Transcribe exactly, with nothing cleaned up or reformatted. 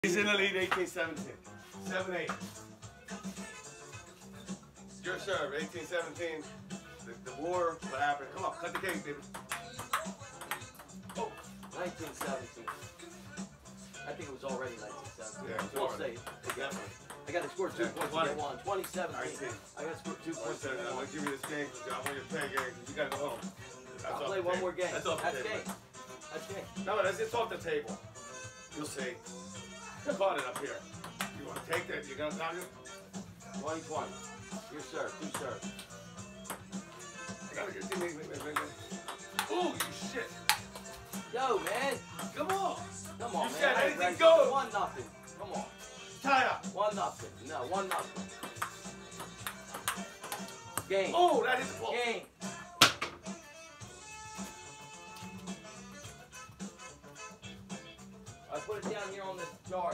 He's in the lead, eighteen seventeen. seven eight. Your serve, eighteen seventeen. The, the war, what happened? Come on, cut the cake, baby. Oh, nineteen seventeen. I think it was already nineteen seventeen. Yeah, it's we'll already. say together. I got to score two Yeah, points twenty. to get one. twenty seventeen. I got to score two points to I'm get gonna one. give you this game. I want you to play a game. You gotta go home. That's I'll off play the one table. more game. That's off the That's table. game. That's game. No, that's it's off the table. You'll see. Caught it up here. You want to take that? You gonna knock it? twenty twenty. Your serve. Two serve. I gotta get you. Ooh, you shit. Yo, man. Come on. Come on, You man. said I ain't anything ready. goes. One nothing. Come on. Tie up. One nothing. No, one nothing. Game. Oh, that is the ball. Game. I put it down here on the jar.